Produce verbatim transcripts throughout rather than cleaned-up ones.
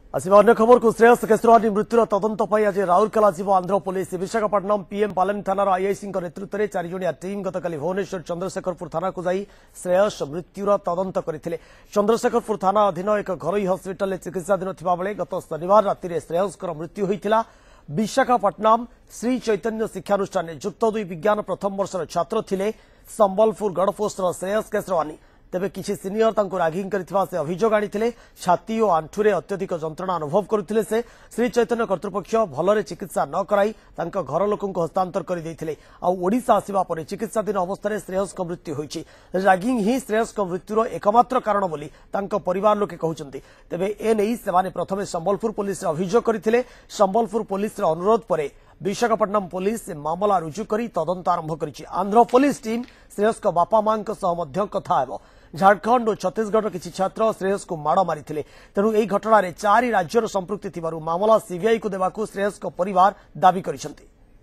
आसवा अन्य खबर को श्रेयस केशवानी मृत्युर तदंत आज राउरकेला जीव आंध्र पुलिस विशाखापट्टनम पीएम पालेम थानार आईआईसी नेतृत्व में चारिजणिया टीम गतकाली भुवनेश्वर चंद्रशेखरपुर थाना को जाई श्रेयस मृत्युर तदंत करते। चंद्रशेखरपुर थाना अधीन एक घरोई हस्पिटाल चिकित्साधीन थिबा बेले गत शनिवार राति श्रेयसकर मृत्यु होइथिला। विशाखापट्टनम श्री चैतन्य शिक्षानुष्ठान जुक्त दुई विज्ञान प्रथम वर्षर छात्र थिले संबलपुर गड़पोस्टर श्रेयस केशवानी। तेबे किछि सिनियर तांको रागिंग करिथिबा से अभियोग आनिथिले। छाती और आंठुरे अत्यधिक जंत्रणा अनुभव करुथिले से श्री चैतन्य कर्तृपक्ष भलरे चिकित्सा न कराई तांको घर लोकंको हस्तांतर करि दैथिले। आ ओडिसा आसीबा परे चिकित्साधीन अवस्था श्रेयसको मृत्यु होइछि। रागिंग ही श्रेयसको मृत्युर एकमात्र कारण बोली तांको परिवार लोके कहउचंती। तेबे ए नै सेमाने प्रथमे संबलपुर पुलिस रे अभियोग करिथिले। संबलपुर पुलिस रे अनुरोध परे विशाखापट्टनम पुलिस मामला रुजु करी तदंत आरंभ करिछि। आंध्र पुलिस टीम श्रेयस को बापा मां सह मध्य कथा हेबो। झारखंड और छत्तीसगढ़ किसी छात्र श्रेयस को माड़ मारी तेणु यह घटना रे चारि राज्यर संपृक्ति थिबारु मामला सीबीआई को देवाकू श्रेयस को परिवार दाबी करिसेंती।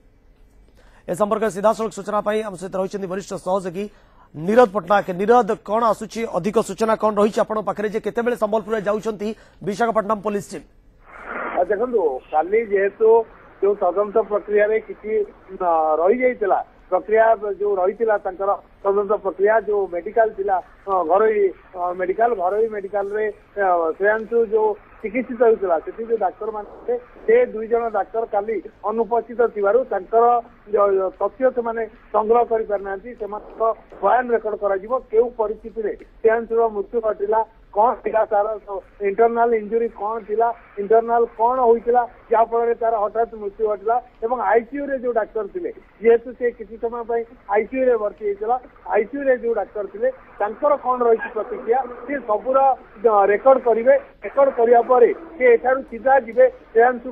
ए संपर्क सीधासलख सूचना पाई हम सहित रहिसेंती वरिष्ठ सहयोगी नीरद पटनायक। नीरद कौन आसुची अधिक सूचना कौन रही आपण पाखरे जे केतेबेले संबलपुर जाउछंती विशाखापट्टनम पुलिस टीम? देखंतु काली जेहेतु जो तदंत प्रक्रिया रे किछि रही जाइतला प्रक्रिया जो रही तदंत प्रक्रिया जो मेडिकल थिला घरोई मेडिकल घरोई मेडिकल रे श्रेयांशु जो चिकित्सित होता से जो डाक्तर मान से दुई जन डाक्तर काली अनुपस्थित थिबारु तांकर तथ्य से माने संग्रह करि पारना बयान रेकर्ड करा जिवो केउ परिस्थिति रे श्रेयांशुर मृत्यु घटिला कौन थिला तार इंटरनल इंजुरी कौन थिला इंटरनल कौन होइतिला जा फल तार हठात मृत्यु घटिला एवं आईसीयू रे जो डाक्तर थिले जेहेतु से किसी समय पर आईसीयू रे भर्ती होइतिला आईसीयू रे जो डाक्तर थिले तांकर कौन रही प्रतिक्रिया से सबुर रेकर्ड करिवे। रेकर्ड करिया परे से एठारु सीधा जिवे श्रेयांशु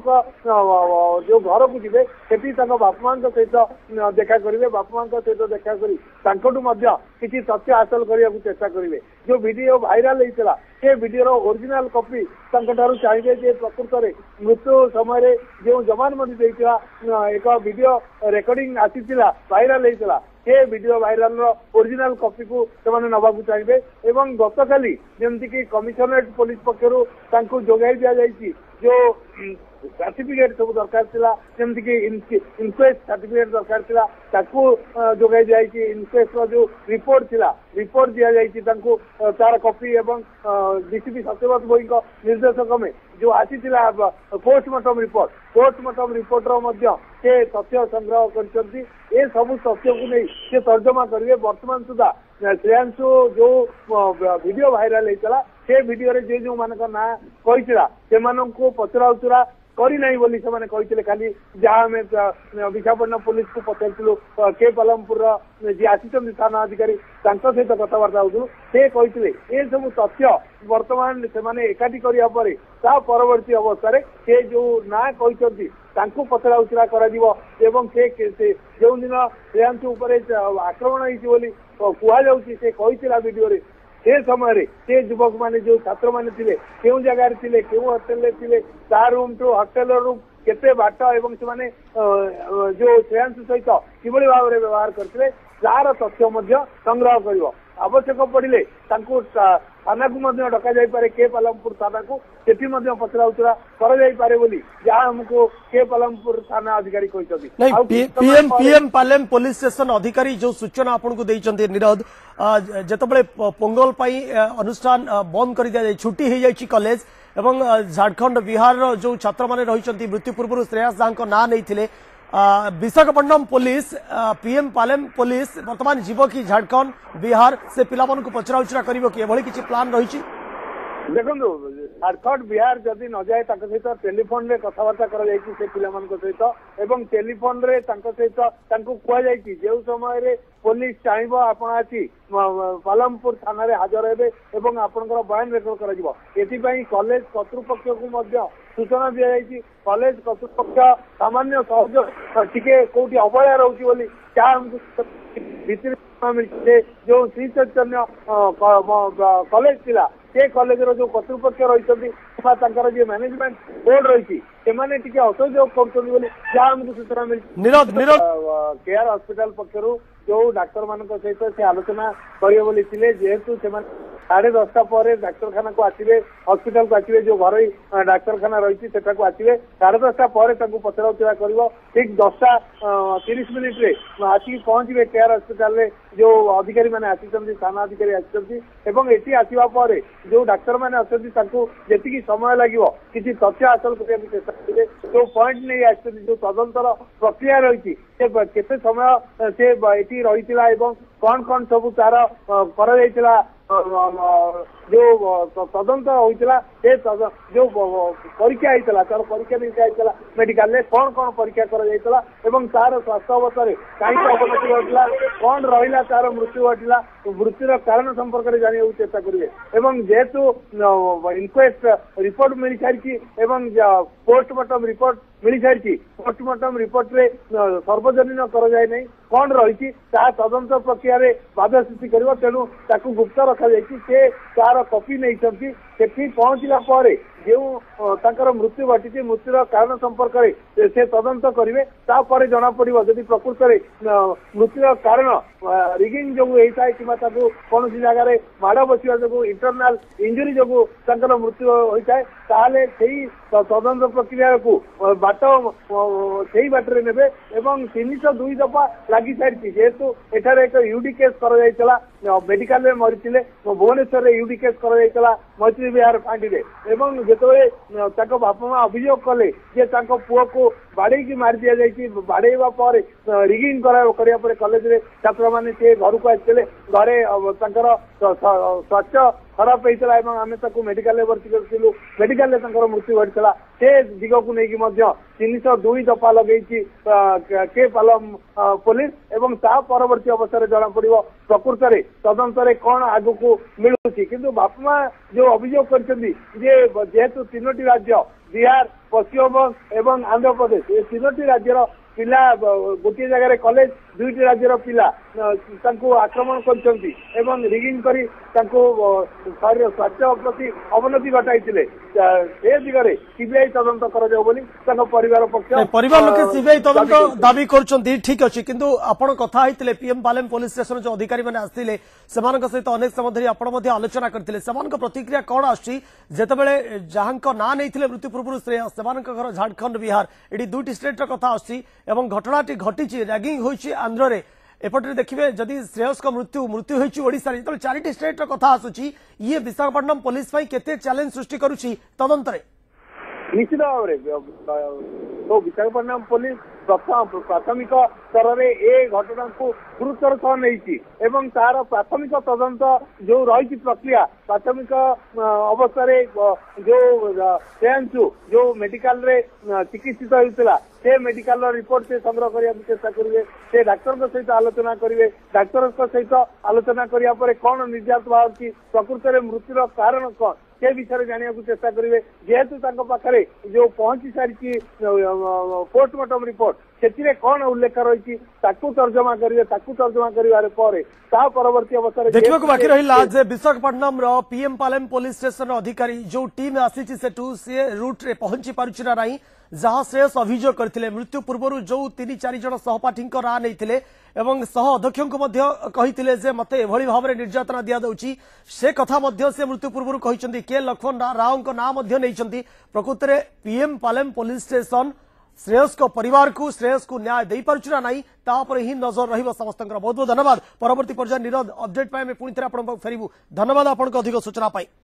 जो घर को जिवे सेठी तांको बापा मां सहित देखा करिवे। बापा मां सहित देखा करी तांकोटु मध्य किछि तथ्य हासिल करिया चेष्टा करिवे। जो वीडियो वायरल होइतिला से वीडियो ओरिजिनल कॉपी तांकठारु चाहिए जे प्रकृत में मृत्यु समय जो जवान मरी देइतिला एक वीडियो रेकर्डिंग आसीतिला वायरल होइतिला से वीडियो वायरल ओरिजिनल कॉपी को सेमाने नबाकू चाहिए। एवं गतकाली जेमती कि कमिशनरेट पुलिस पक्षरु तांको जोगाई दिया जाइछि जो सर्टिफिकेट सब दरकार थिला जेमती कि इनक्वेस्ट सर्टिफिकेट दरकार थिला ताकू जोगाई जाइछि। इनक्वेस्ट रो जो रिपोर्ट थिला रिपोर्ट दिया जाइछि तांको तार कॉपी एवं डीसीपी सत्यव्रत भोई को निर्देशक में जो आसीतिला पोस्टमार्टम रिपोर्ट पोस्टमार्टम रिपोर्ट रो मध्य से तथ्य संग्रह करछंती। ए सब तथ्य को नहीं से तर्जमा करिवे। वर्तमान सुधा श्रेयांशु जो वीडियो वायरल होइतला से वीडियो रे जे जो मानक ना कहितला से मानको पचरा उचरा करी नहीं बोली से माने कहितले खाली जहां में विशाखापट्टनम पुलिस को पचारथिलु के पलमपुर जे आसीचंदी थाना अधिकारी तांको सहित कथबार्ता होतु से कहितले ए सब तथ्य वर्तमान से माने एकाठी करिया परे ता परवर्ती अवस्था रे से जो ना कहिचंदी तांको पचरा उचरा करा दिवो एवं से जो दिन श्रेयांशु उपरे आक्रमण होइछि बोली कुआ जाउछि से कहितला वीडियो रे से समय से युवक माने जो छात्र माने थिले केउ जगह रे थिले केउ होटल रे थिले ता रूम टू होटल रूम केते बाट एवं से माने जो श्रेयांशु सहित किबळी भाव रे व्यवहार करथिले तार तथ्य मध्य संग्रह करिवो। आवश्यक पड़िले तांको थाना को मध्य डका जाई पारे के पलमपुर थाना को सेठी मध्य पचरा उचरा कर जाई पारे बोली जहां हमको के पलमपुर थाना अधिकारी कहिसथि। नहीं पीएम पीएम पालेम पुलिस स्टेशन अधिकारी जो सूचना आपन को देइचंती नीरद जेतबेले पोंगल पाई अनुष्ठान बंद कर दिया जाय छुट्टी हो जाय कॉलेज एवं झारखंड बिहार जो छात्र माने रहिचंती मृत्यु पूर्व श्रेयस जांको ना नहीं थिले विशाखापट्टनम पुलिस पीएम पालेम पुलिस वर्तमान जीव कि झारखंड बिहार से पिला को पचरा उचरा करिवो कि एभली किछि प्लान रही? देखो झारखंड बिहार जदि न जाए सहित टेलीफोन रे कथबार्ता कर से पिला सहित एवं टेलीफोन रे सहित कहुई जो समय पुलिस चाहब आपण आसी पालमपुर थाना रे हाजर हेबे एवं आपनकर बयान रेकर्ड करा कॉलेज कर्तृपक्ष को सूचना दि जाइए। कॉलेज कर्तृपक्ष सामान्य सहयोग टिके कोठी अवहेला रोची बोली क्या हमको भीतर मिलते जो श्री चैतन्य कॉलेज थिला से कॉलेज रो जो कर्तृपक्ष रही जो मैनेजमेंट बोर्ड रही असहयोग कर हमको सूचना मिली। केआर हॉस्पिटल पक्षर जो डाक्तर मान सहित से आलोचना करेंगे जेहेतु साढ़े दसटा पर डाक्तखाना को आसवे हस्पिटाल को आसवे जो घर डाक्तखाना रही सेटा को आसवे साढ़े दसटा पर पचरा उचरा कर ठीक दसटा तीस मिनिट रे आसिक पहुंचे केयर हस्पिटाल जो अधिकारी मैंने आसी थाना अधिकारी आसी आसवा पर जो डाक्तर मैंने अच्छा जी समय लगे किसी तथ्य हासिल करने चेष्टा करेंगे जो पॉइंट नहीं आस जो तदंतर प्रक्रिया रही केते समय से ये रही कौन कौन सब तार कर जो तदंत होता से जो परीक्षा होता तार परीक्षा निरीक्षा मेडिकल कौन कौन परीक्षा कर तार स्वास्थ्य अवस्था कहीं अवनति घटला कौन रहा तार मृत्यु घटला मृत्युर कारण संपर्क में जाना चेष्टा करेंगे जेहेतु इनक्वेस्ट रिपोर्ट मिल सारी पोस्टमार्टम रिपोर्ट मिल सारी पोस्टमार्टम रिपोर्ट रे सर्वजनीन कर जाए नहीं कौन रही तदंत प्रक्रिया बाधा सृष्टि कर तेणु ताकू गुप्त रखा जाए तार कॉपी नहीं सेठी पहुंचला पर जो तांकर मृत्यु घटी मृत्युर कारण संपर्क में से तदंत करेंगे तापर जना पड़ो जदि प्रकृत में मृत्युर कारण रिगिंग जो होता है कि कौन जगह माड़ बसवा जो इंटरनाल इंजुरी जो मृत्यु होता है ताले तदंत प्रक्रिया को बाट से बाटर ने तीन सौ दुई दफा लगी सारी जेहेतु एठार एक यूडी केस कर मेडिकल में मरी भुवनेश्वर यूडी केस कर मैत्री विहार फांडी जो बापा माँ अभियोग कले पुओ को बाड़े की मार दि जाए बाड़ेवा पर रिगिंग कर कॉलेज रे छात्र मैंने से घर को आते घरे स्वास्थ्य खराब होता है आम मेडिकल भर्ती करूँ मेडिकल मृत्यु घटा से दिग को लेकिन तीन सौ दुई दफा लगे के पालम पुलिस एवं ता परवर्ती अवस्था जना पड़ो प्रकृत में तदंत कौन आग को मिलूँ किंतु बापा माँ जो अभियोग कर जेहेतु तीनो राज्य बिहार पश्चिमबंग एवं आंध्र प्रदेश ये तीनो राज्यर पिला गोटे जगह कॉलेज दुईट राज्यर पिला आक्रमण कर रिगिंग कर शरीर स्वास्थ्य प्रति अवनति घटाई दिगरे सीबीआई तदंत कर परिवार पक्ष परिवार लोक सीबीआई तदंत दाबी कर ठीक अच्छे किंतु आपण कथा होते पीएम पालेम पुलिस स्टेशन जो अधिकारी मैंने आसते सहित अनेक समय धरी आपण आलोचना करते प्रतिक्रिया कौन आसबे जहां ना नहीं मृत्यु पूर्व श्रेय से घर झारखंड बिहार ये दुईट स्टेट कथा आसी घटनाटी घटी रैगिंग होती आंध्र रे एपटे देखिए जदि श्रेयस को मृत्यु मृत्यु होती ओडिशा रे तो चारिटी स्टेट कथा आसुची ये विशाखापट्टनम पुलिस केते चैलेंज सृष्टि करुची तदंत रे निश्चित भाव में तो विशाखापट्टनम पुलिस प्रथम प्राथमिक स्तर में ए घटना को गुरुतर सह नहीं तार प्राथमिक तदंत जो रही प्रक्रिया प्राथमिक अवस्था जो सेंसु जो मेडिकल रे चिकित्सित होता से मेडिकल रिपोर्ट से संग्रह करने चेष्टा करेंगे से डाक्तर सहित आलोचना करेंगे डाक्तर सहित आलोचना करने कौन निर्यात बाहर प्रकृत में मृत्युर कारण कौन से विषय जाना चेष्टा करेंगे जेहेतु पाखे जो पहुंची सारी पोस्टमार्टम रिपोर्ट से कौन उल्लेख रही तर्जमा करेंगे तर्जमा कर परवर्ती अवस्था देखा बाकी रहा जे विशाखापट्टनम पीएम पालेम पुलिस स्टेशन अधिकारी जो टीम आसी सी रूट रे पहुंची पारुछि ना नहीं जहाँ श्रेयस अभियोग करथिले मृत्यु पूर्व जो तीन चार जन सहपाठी ना नहीं एवं सह अध्यक्ष कही जे मते एभली भाव में निर्यातना दिया दउची से कथा मध्य से मृत्यु पूर्व कही के लक्ष्मण राव ना नहीं प्रकृत में पीएम पालेम पुलिस स्टेशन श्रेयस को परिवार को श्रेयस को न्याय दे पारुछि ना नहीं तापर ही नजर रहिबो समस्त बहुत बहुत धन्यवाद परवर्ती पर्याय निरद अपडेट पाए पुणी थे आप फेरबू धन्यवाद आपन अधिक सूचना पाई।